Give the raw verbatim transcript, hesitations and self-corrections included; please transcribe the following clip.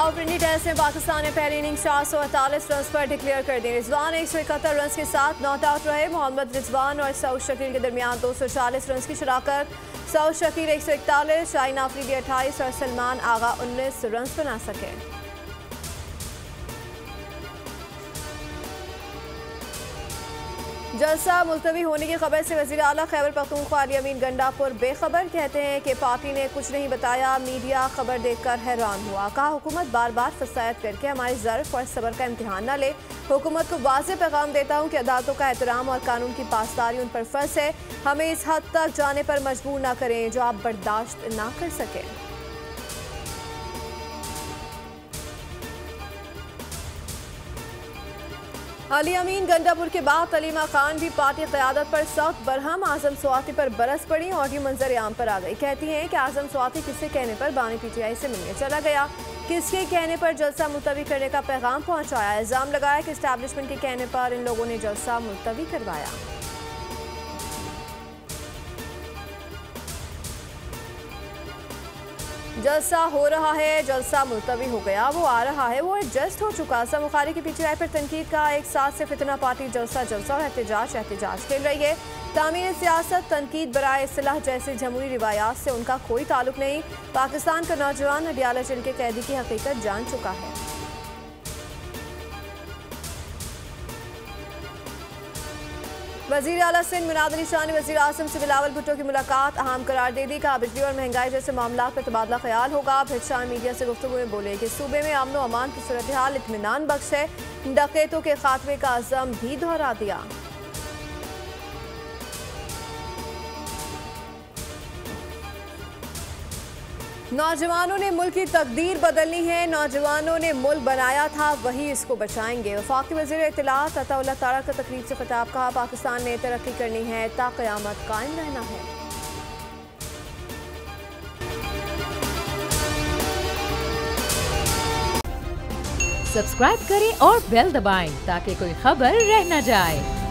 Rawalpindi test में पाकिस्तान ने पहली इनिंग्स चार सौ अड़तालीस रन पर डिक्लेयर कर दी। रिजवान एक सौ इकहत्तर रन के साथ नॉट आउट रहे। मोहम्मद रिजवान और सऊद शकील के दरमियान दो सौ चालीस रन की शराकत। सऊद शकील एक सौ इकतालीस, शाहीन आफरीदी अट्ठाईस और सलमान आगा उन्नीस रन बना सके। जलसा मुलतवी होने की खबर से वज़ीर आला खैबर पख्तूनख्वा अली अमीन गंडापुर बेखबर। कहते हैं कि पार्टी ने कुछ नहीं बताया, मीडिया खबर देखकर हैरान हुआ। कहा हुकूमत बार बार फसायद करके हमारी ज़र्फ़ और सब्र का इम्तिहान न ले। हुकूमत को वाज़ेह पैगाम देता हूँ कि अदालतों का एहतराम और कानून की पासदारी उन पर फ़र्ज़ है। हमें इस हद तक जाने पर मजबूर ना करें जो आप बर्दाश्त ना कर सकें। अली अमीन गंडापुर के बाद तलीमा खान भी पार्टी क़यादत पर सख्त बरहम। आज़म स्वाति पर बरस पड़ी, ऑडियो मंजर आम पर आ गई। कहती हैं कि आज़म स्वाति किसके कहने पर बानी पीटीआई से मिलने चला गया, किसके कहने पर जलसा मुलतवी करने का पैगाम पहुंचाया। इल्ज़ाम लगाया कि इस्टेब्लिशमेंट के कहने पर इन लोगों ने जलसा मुलतवी करवाया। जलसा हो रहा है, जलसा मुलतवी हो गया, वो आ रहा है, वो एडजस्ट हो चुका। आज़म बुखारी की पीटीआई पर तनकीद का एक साथ से फितना पार्टी जलसा जलसा और एहतजाज एहतजाज खेल रही है। तामीर सियासत तनकीद बराए इस्लाह जैसी जमहूरी रिवायात से उनका कोई ताल्लुक नहीं। पाकिस्तान का नौजवान अडियाला जेल के कैदी की हकीकत जान चुका है। वज़ीर आला सिंध मुनाद अली शाह ने वज़ीर आज़म से बिलावल भुट्टो की मुलाकात अहम करार दे दी। कहा बिजली और महंगाई जैसे मामला पर तबादला ख्याल होगा। फिर शाह मीडिया से गुफ्तगू में बोले कि सूबे में अमन व अमान की सूरत हाल इत्मीनान बख्श है। डकैतों के खात्मे का अज़म भी दोहरा दिया। नौजवानों ने मुल्क की तकदीर बदलनी है, नौजवानों ने मुल्क बनाया था, वही इसको बचाएंगे। वफाकी वज़ीर इत्तलात अताउल्लाह तारा का तकरीब से खिताब। कहा पाकिस्तान ने तरक्की करनी है, ता क़यामत कायम रहना है। सब्सक्राइब करें और बेल दबाएं ताकि कोई खबर रह न जाए।